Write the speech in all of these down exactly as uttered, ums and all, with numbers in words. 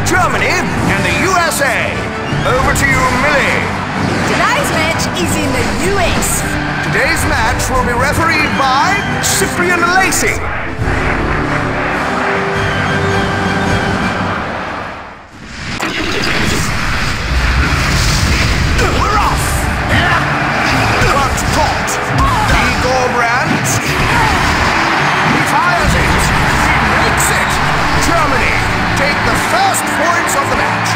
Germany and the U S A. Over to you, Millie. Today's match is in the U S. Today's match will be refereed by Cyprien Alesi. We're off! Cut caught. Igor Brandt. He fires it. He makes it. Germany take the first points of the match.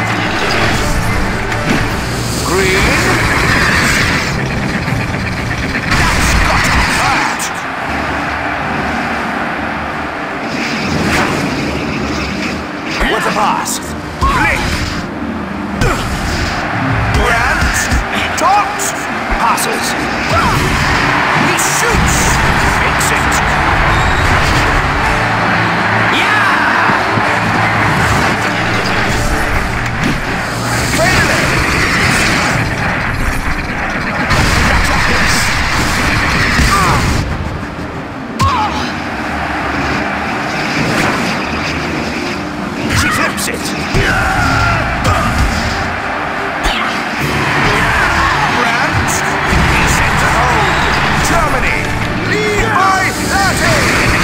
Green. That's got to hurt. With the pass. Blink. Brandt. Tops. Passes. He shoots. Makes it. Yeah! Finally. She flips it. Brandt. He sends it home. Germany. Lead by thirty.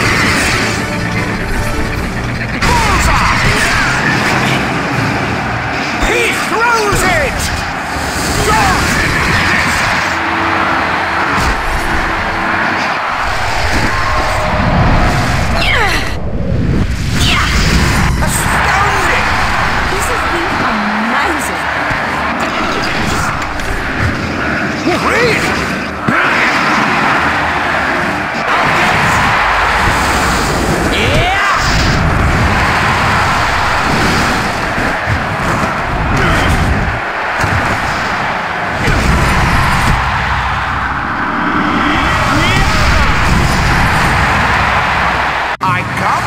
Bullseye. He throws it. Gone. Astounding! This has been amazing. Green! Yeah! I can't